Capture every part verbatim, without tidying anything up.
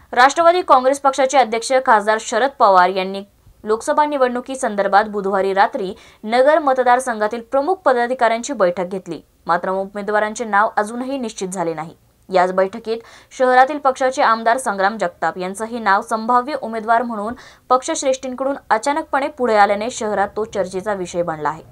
राष्ट्रवादी काँग्रेस पक्षाचे अध्यक्ष खासदार शरद पवार यांनी लोकसभा निवडणुकीसंदर्भात बुधवारी रात्री नगर मतदारसंघातील प्रमुख पदाधिकाऱ्यांची बैठक घेतली. मात्र उमेदवारांचे नाव अजूनही निश्चित झाले नाही. याच बैठकीत शहरातील पक्षाचे आमदार संग्राम जगताप यांचंही नाव संभाव्य उमेदवार म्हणून पक्षश्रेष्ठींकडून अचानकपणे पुढे आल्याने शहरात तो चर्चेचा विषय बनला आहे.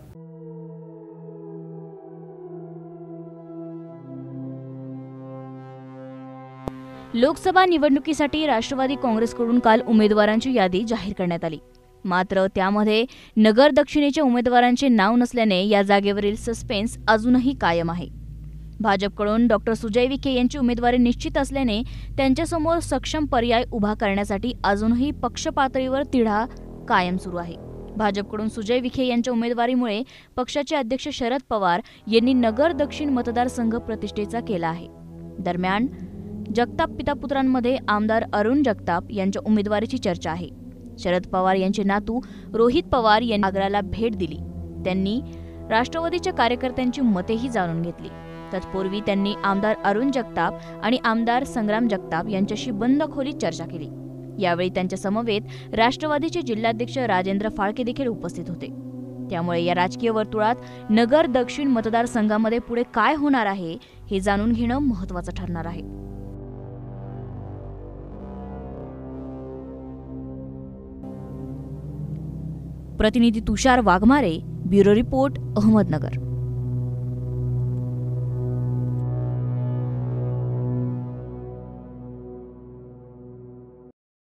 लोकसभा निवडणुकीसाठी राष्ट्रवादी काँग्रेसकडून काल उमेदवारांची यादी जाहीर करण्यात आली. मात्र त्यामध्ये नगर दक्षिणेच्या उमेदवारांचे नाव नसल्याने या जागेवरील सस्पेन्स अजूनही कायम आहे. भाजपकडून डॉक्टर सुजय विखे यांची उमेदवारी निश्चित असल्याने त्यांच्यासमोर सक्षम पर्याय उभा करण्यासाठी अजूनही पक्ष पातळीवर तिढा कायम सुरू आहे. भाजपकडून सुजय विखे यांच्या उमेदवारीमुळे पक्षाचे अध्यक्ष शरद पवार यांनी नगर दक्षिण मतदारसंघ प्रतिष्ठेचा केला आहे. दरम्यान जगताप पितापुत्रांमध्ये आमदार अरुण जगताप यांच्या उमेदवारीची चर्चा आहे. शरद पवार यांचे नातू रोहित पवार यांनी आग्र्याला भेट दिली. त्यांनी राष्ट्रवादीच्या कार्यकर्त्यांची मतेही जाणून घेतली. तत्पूर्वी त्यांनी आमदार अरुण जगताप आणि आमदार संग्राम जगताप यांच्याशी बंद खोलीत चर्चा केली. यावेळी त्यांच्या समवेत राष्ट्रवादीचे जिल्हाध्यक्ष राजेंद्र फाळके देखील उपस्थित होते. त्यामुळे या राजकीय वर्तुळात नगर दक्षिण मतदारसंघामध्ये पुढे काय होणार आहे हे जाणून घेणं महत्त्वाचं ठरणार आहे. प्रतिनिधी तुषार वाघमारे, ब्युरो रिपोर्ट, अहमदनगर.